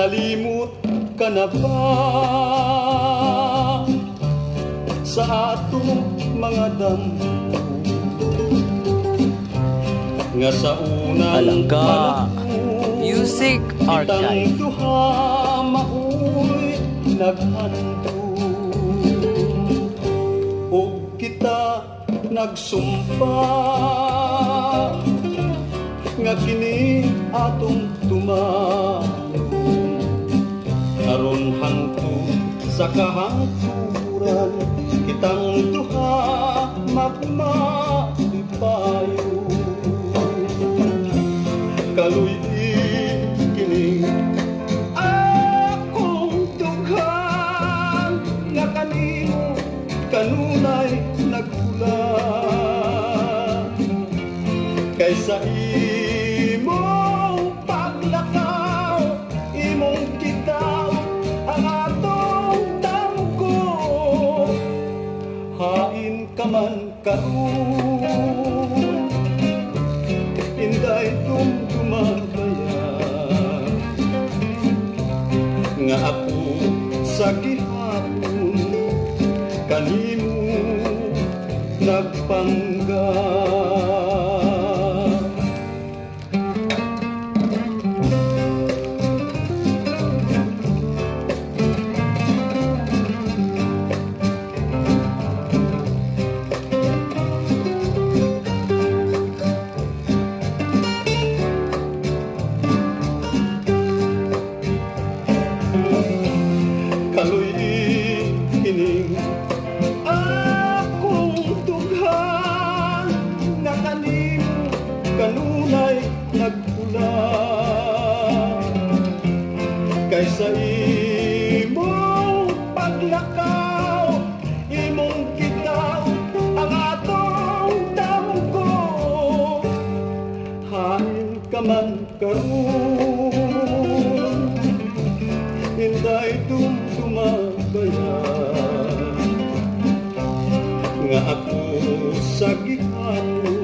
Nakalimot ka na ba sa atong mga damgo nga sa unang Alangga Music Archive. kitang duha maoy naghandog ug kita nagsumpa nga kini atong tumanon aron hangtod sa kahaturan kitang duha magmalipayo kaluy kini akong dughan nga kanimo kanunay naghulat kaysa imong paglakaw imong kitaw ang atong damgo hain ka man karon inday dumdumagaya nga ako sa gihapon kanimo nagpanggap. Kaluy kining akong dughan nga kanimo kanunay nagpulat kaysa imong paglakaw imong kitaw ang atong damgo hain ka man karon inday dumdumagaya nga ako sa gihapon